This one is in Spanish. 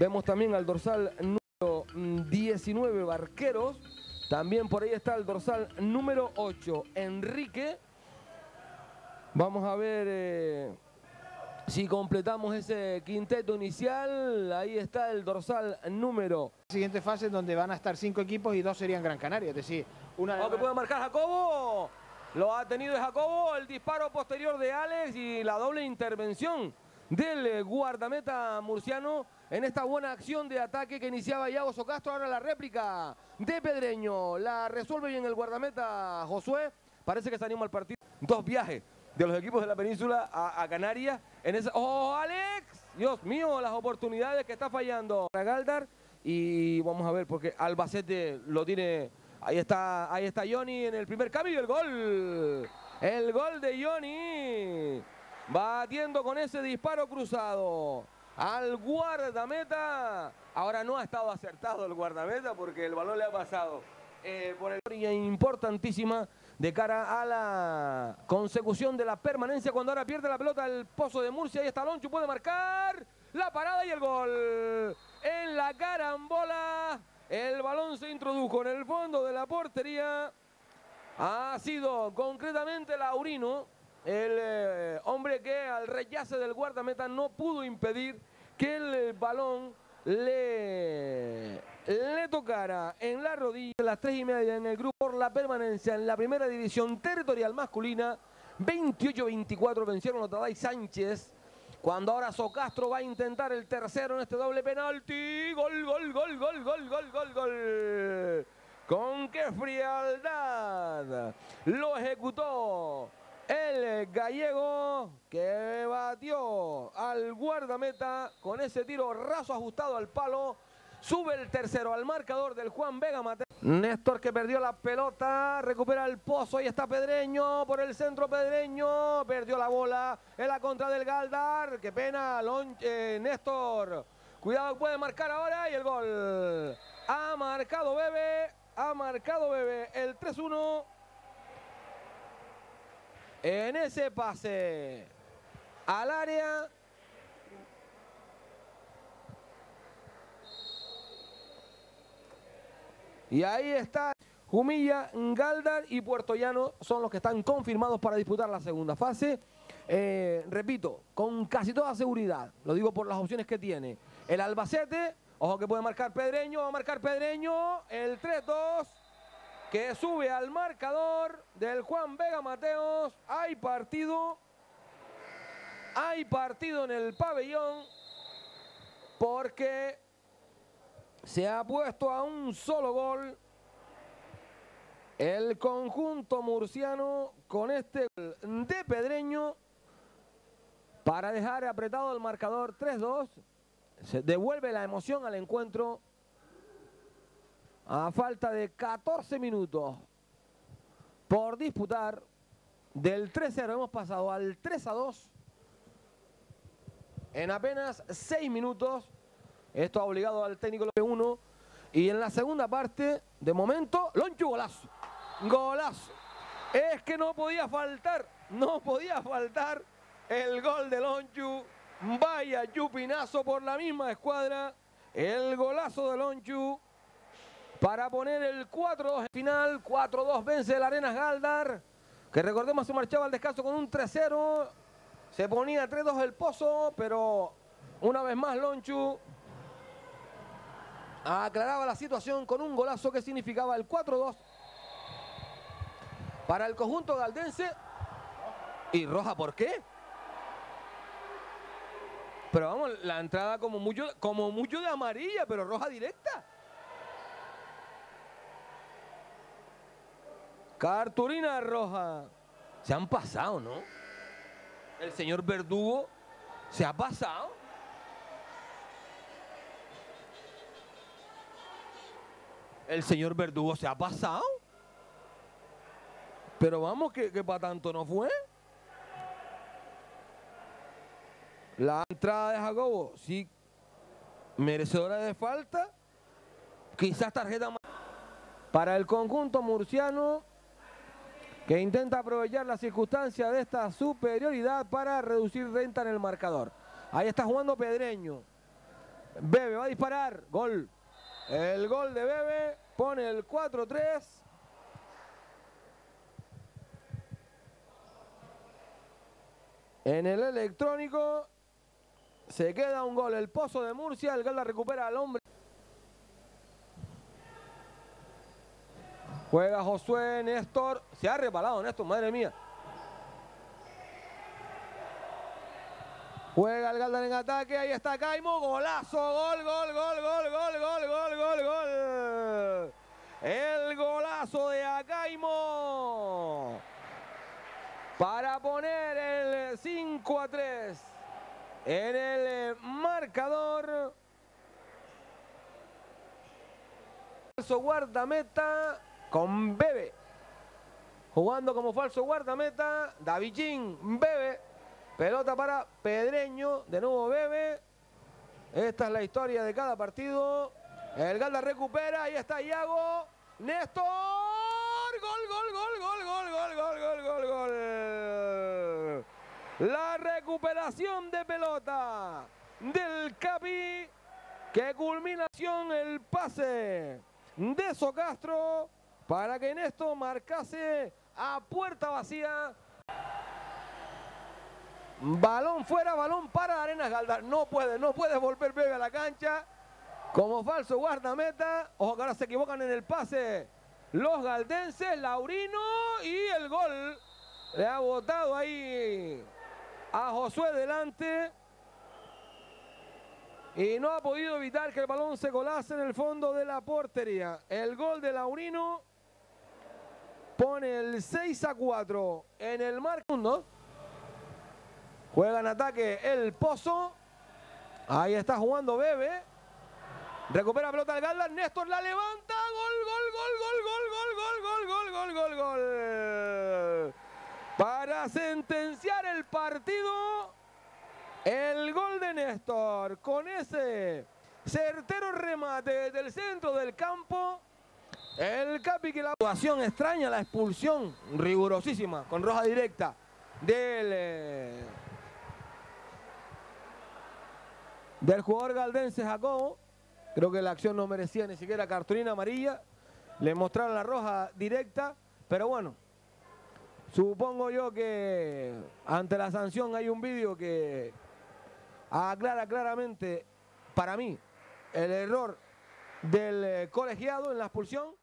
Vemos también al dorsal número 19, Barqueros. También por ahí está el dorsal número 8, Enrique. Vamos a ver si completamos ese quinteto inicial. Ahí está el dorsal número. Siguiente fase donde van a estar 5 equipos y 2 serían Gran Canaria. Es decir, una de que puede marcar Jacobo. Lo ha tenido Jacobo. El disparo posterior de Alex y la doble intervención del guardameta murciano en esta buena acción de ataque que iniciaba Iago Socastro. Ahora la réplica de Pedreño. La resuelve bien el guardameta Josué. Parece que se anima al partido. 2 viajes de los equipos de la península a Canarias. En esa... ¡Oh, Alex! Dios mío, las oportunidades que está fallando para Galdar. Y vamos a ver, porque Albacete lo tiene... Ahí está Johnny en el primer cambio y el gol. El gol de Johnny. Batiendo con ese disparo cruzado al guardameta. Ahora no ha estado acertado el guardameta porque el balón le ha pasado por el... Importantísima de cara a la consecución de la permanencia cuando ahora pierde la pelota el Pozo de Murcia. Ahí está Lonchu, puede marcar la parada y el gol. En la carambola, el balón se introdujo en el fondo de la portería. Ha sido concretamente Laurino, el hombre que al rechace del guardameta no pudo impedir que el balón le tocara en la rodilla. A las 3:30 en el grupo por la permanencia en la primera división territorial masculina. 28-24 vencieron los Taday Sánchez. Cuando ahora Socastro va a intentar el tercero en este doble penalti. Gol, gol, gol, gol, gol, gol, gol, gol. Con qué frialdad lo ejecutó el gallego, que batió al guardameta con ese tiro raso ajustado al palo. Sube el tercero al marcador del Juan Vega Mateo. Néstor, que perdió la pelota, recupera el Pozo. Ahí está Pedreño, por el centro Pedreño. Perdió la bola en la contra del Galdar. Qué pena, Néstor. Cuidado, puede marcar ahora y el gol. Ha marcado Bebe el 3-1. En ese pase al área. Y ahí está Jumilla, Galdar y Puertollano son los que están confirmados para disputar la segunda fase. Repito, con casi toda seguridad, lo digo por las opciones que tiene el Albacete. Ojo que puede marcar Pedreño, va a marcar Pedreño, el 3-2 que sube al marcador del Juan Vega Mateos. Hay partido en el pabellón porque se ha puesto a un solo gol el conjunto murciano con este gol de Pedreño para dejar apretado el marcador 3-2. Se devuelve la emoción al encuentro a falta de 14 minutos por disputar. Del 3-0 hemos pasado al 3-2 en apenas 6 minutos. Esto ha obligado al técnico 1. Y en la segunda parte, de momento, Lonchu, golazo. Golazo. Es que no podía faltar el gol de Lonchu. Vaya chupinazo por la misma escuadra. El golazo de Lonchu para poner el 4-2 final. 4-2 vence el Arenas Galdar, que recordemos se marchaba al descanso con un 3-0. Se ponía 3-2 el Pozo, pero una vez más Lonchu aclaraba la situación con un golazo que significaba el 4-2 para el conjunto galdense. ¿Y roja por qué? Pero vamos, la entrada como mucho de amarilla, pero roja directa. Cartulina roja. Se han pasado, ¿no? El señor Verdugo se ha pasado. El señor Verdugo se ha pasado. Pero vamos, que para tanto no fue. La entrada de Jacobo, sí, merecedora de falta. Quizás tarjeta más para el conjunto murciano, que intenta aprovechar la circunstancia de esta superioridad para reducir renta en el marcador. Ahí está jugando Pedreño. Bebe va a disparar. Gol. El gol de Bebe pone el 4-3. En el electrónico se queda un gol. El Pozo de Murcia. El Galda recupera al hombre. Juega Josué, Néstor. Se ha resbalado Néstor, madre mía. Juega el Galda en ataque. Ahí está Caimo. Golazo. Gol, gol, gol, gol, gol, gol, gol, gol, gol. El golazo de Acaimo para poner el 5-3 en el marcador. Falso guardameta con Bebe. Jugando como falso guardameta, Davichín, Bebe. Pelota para Pedreño, de nuevo Bebe. Esta es la historia de cada partido. El Galda recupera, ahí está Iago. Néstor, gol, gol, gol, gol, gol, gol, gol, gol, gol, gol. La recuperación de pelota del Capi, que culminación el pase de Socastro para que Néstor marcase a puerta vacía. Balón fuera, balón para Arenas Galda. No puede volver Bebe a la cancha como falso guardameta. Ojo que ahora se equivocan en el pase los galdenses. Laurino y el gol. Le ha botado ahí a Josué delante. Y no ha podido evitar que el balón se colase en el fondo de la portería. El gol de Laurino pone el 6-4 en el marco. Juega en ataque el Pozo. Ahí está jugando Bebe. Recupera pelota el Galda. Néstor la levanta. Gol, gol, gol, gol, gol, gol, gol, gol, gol, gol, gol. Para sentenciar el partido, el gol de Néstor. Con ese certero remate del centro del campo. El Capi, que la actuación extraña, la expulsión rigurosísima con roja directa del jugador galdense Jacobo. Creo que la acción no merecía ni siquiera cartulina amarilla. Le mostraron la roja directa, pero bueno, supongo yo que ante la sanción hay un vídeo que aclara claramente, para mí, el error del colegiado en la expulsión.